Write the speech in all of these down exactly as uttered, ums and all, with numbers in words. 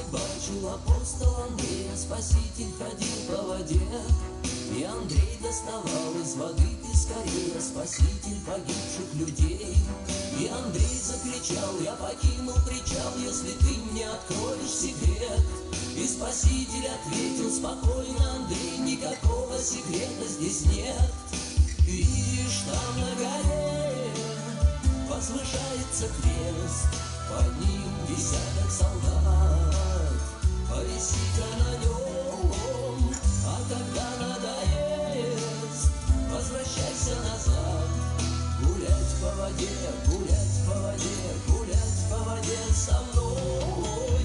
Бачил апостол Андрея, Спаситель ходил по воде, и Андрей доставал из воды скорее Спаситель погибших людей. И Андрей закричал: я покинул причал, если ты мне откроешь секрет. И Спаситель ответил спокойно: Андрей, никакого секрета здесь нет. Видишь, там на горе возвышается крест, под ним десяток солдат, повиси-ка на нем, а когда надоест, возвращайся назад. Гулять по воде, гулять по воде, гулять по воде со мной.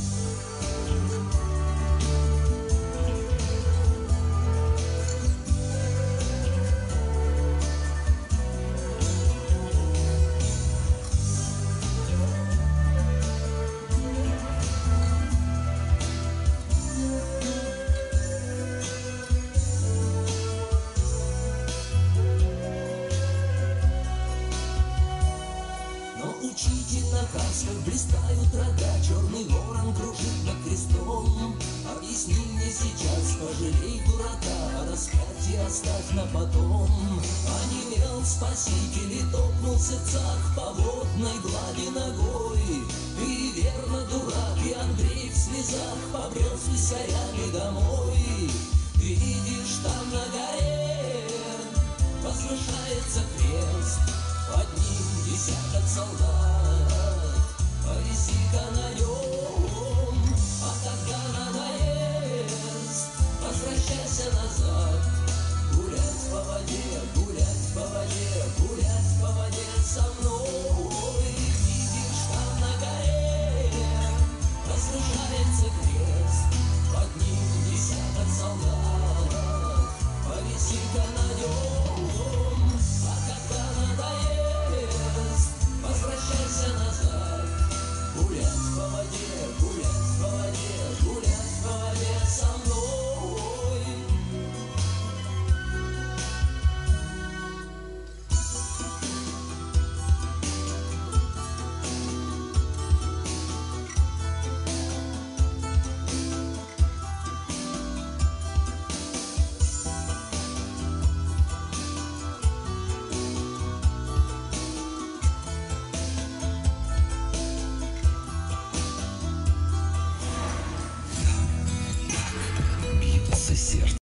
Учитель наказ, как блистают рога, черный ворон кружит над крестом. Объясни мне сейчас, пожалей дурака, а распятие оставь на потом. Онемел спаситель и топнул в сердцах по водной глади ногой. И верно, дурак, и Андрей в слезах побрел с висарями домой. Видишь, там на горе возвышается крест, под ним десяток солдат, повиси-ка на нем, а когда надоест, возвращайся назад. Гулять по воде,